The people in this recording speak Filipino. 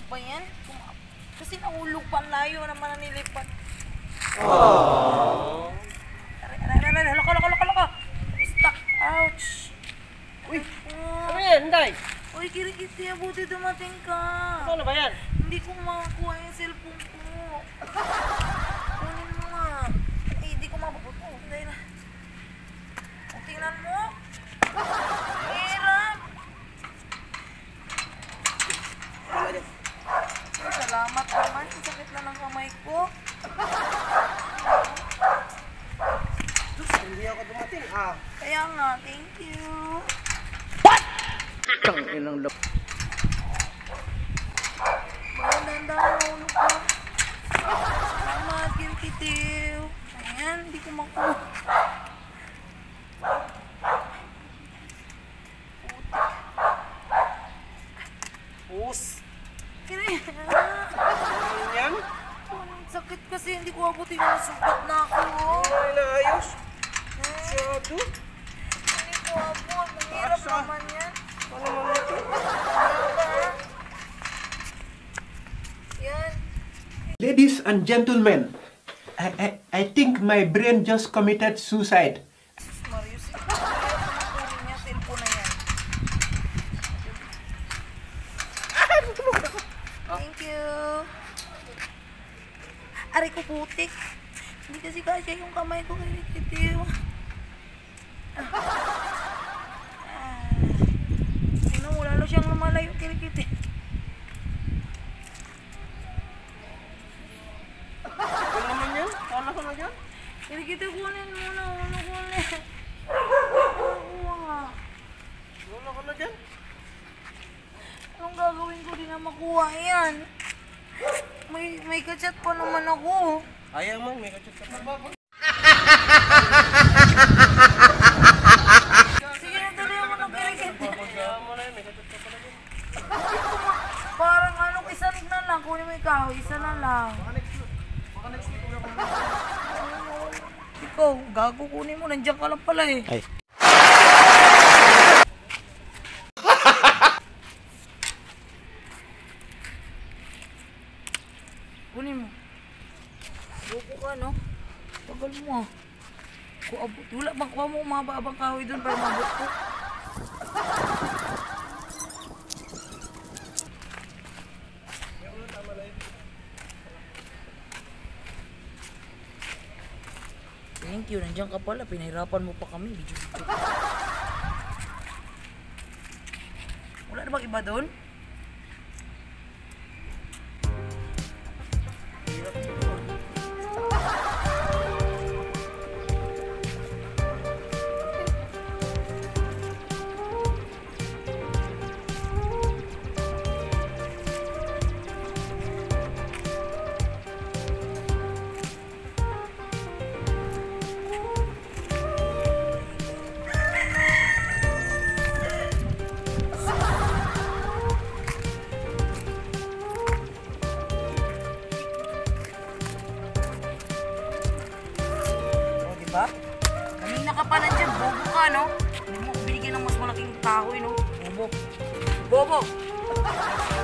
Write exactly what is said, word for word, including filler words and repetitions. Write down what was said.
ba yan? Kasi nahulog pa, layo naman na nilipan. Aww. Aray, aray, aray, aray, loko, loko, loko, loko. Stuck, ouch. Uy, ano yan, Hinday? Uy, Kirikiti, buti dumating ka. Ano ba yan? Hindi ko makakuha yung cellphone ko. Kunin mo nga. Eh, hindi ko mabubuto. Dahil na. O, tingnan mo. Hirap. Salamat naman. Ang sakit na ng kamay ko. Diyos, hindi ako dumating. Ah. Kaya nga, thank you. Kang inang lap. Maganda ako nahulog ko. Salamat, Kirikitiw. Ayan, hindi ko makuha. Pus. Kaya. Ano yan? Sakit kasi hindi ko abutin yung sugat na ako. Ay, naayos. Masyado. Hindi ko abot. Mahirap Asa? naman yan. Ano naman ito? Yan. Ladies and gentlemen, I, I, I think my brain just committed suicide. Marius, kunin niya cellphone na yan. Thank you. Aray ko putik. Hindi kasi kasya yung kamay ko kay Kitty. Ah. Sino mo, lalo siyang lumalayo kay Kitty. Ano naman yan? Kala ko na yan? Kay Kitty, kunin mo na. Ano kunin? Kuha nga. Wala ko na dyan. Anong gagawin ko? Di na makuha yan. May, may kachat pa naman ako. Ayaw man, may kachat ka pa. Sige na, tuloy ako ng kirikit. Ayaw mo na yun, may kachat ka pala dyan. Parang ano, isa na lang. Kunin mo ikaw, isa na lang. Baka next week ulit ako. Ikaw, gago, kunin mo. Nandiyan ka lang pala eh. Ay. Kunin mo. Bobo ka, no? Tagal mo ah. Kuabot. Wala bang kuha mo umaba-abang kahoy doon para mabot ko? Thank you. Nandiyan ka pala. Pinahirapan mo pa kami. Video-video. Wala na bang iba doon? Diba? Kanina ka pa nandiyan, bobo ka, no? Hindi mo binigyan ng mas malaking kahoy, no? Bobo. Bobo!